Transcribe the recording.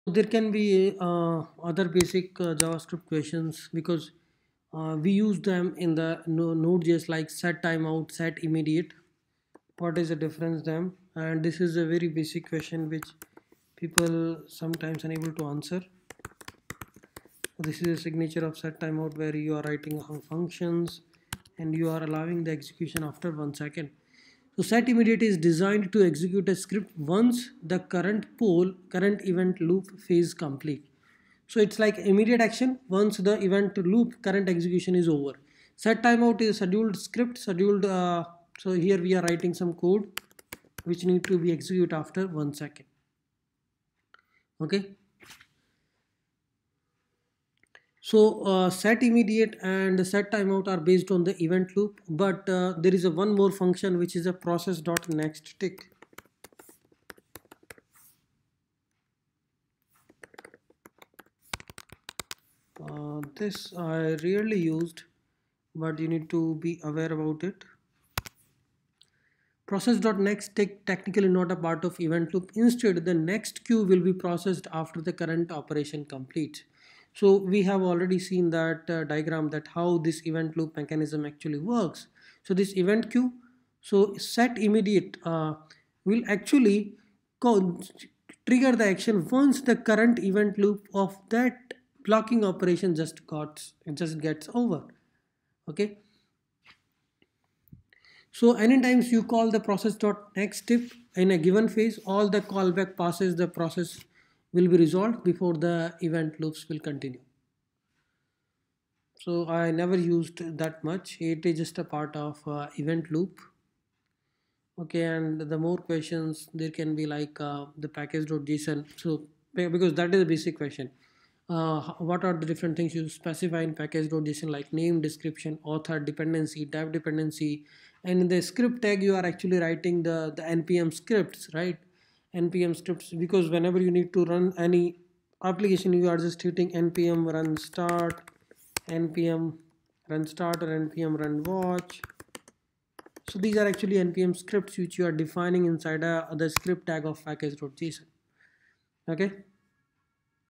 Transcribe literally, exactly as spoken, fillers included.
There can be uh, other basic uh, JavaScript questions because uh, we use them in the no- Node.js like set timeout, set immediate. What is the difference them? And this is a very basic question which people sometimes unable to answer. This is a signature of set timeout where you are writing functions and you are allowing the execution after one second. So set immediate is designed to execute a script once the current poll, current event loop phase complete. So it's like immediate action once the event loop current execution is over. Set timeout is scheduled script scheduled. Uh, so here we are writing some code which need to be executed after one second. Okay. So uh, set immediate and set timeout are based on the event loop, but uh, there is a one more function which is a process.next tick. Uh, this I rarely used, but you need to be aware about it. Process.next tick technically not a part of event loop. Instead, the next queue will be processed after the current operation completes. So we have already seen that uh, diagram that how this event loop mechanism actually works. So this event queue, so set immediate uh, will actually trigger the action once the current event loop of that blocking operation just got just gets over. Okay. So anytime you call the process dot next step in a given phase, all the callback passes the process will be resolved before the event loops will continue. So I never used that much. It is just a part of uh, event loop. Okay, and the more questions there can be like uh, the package.json. So because that is a basic question. Uh, what are the different things you specify in package.json like name, description, author, dependency, type dependency, and in the script tag you are actually writing the the npm scripts, right? Npm scripts, because whenever you need to run any application you are just hitting npm run start, npm run start, or npm run watch. So these are actually npm scripts which you are defining inside a, the script tag of package.json. Okay.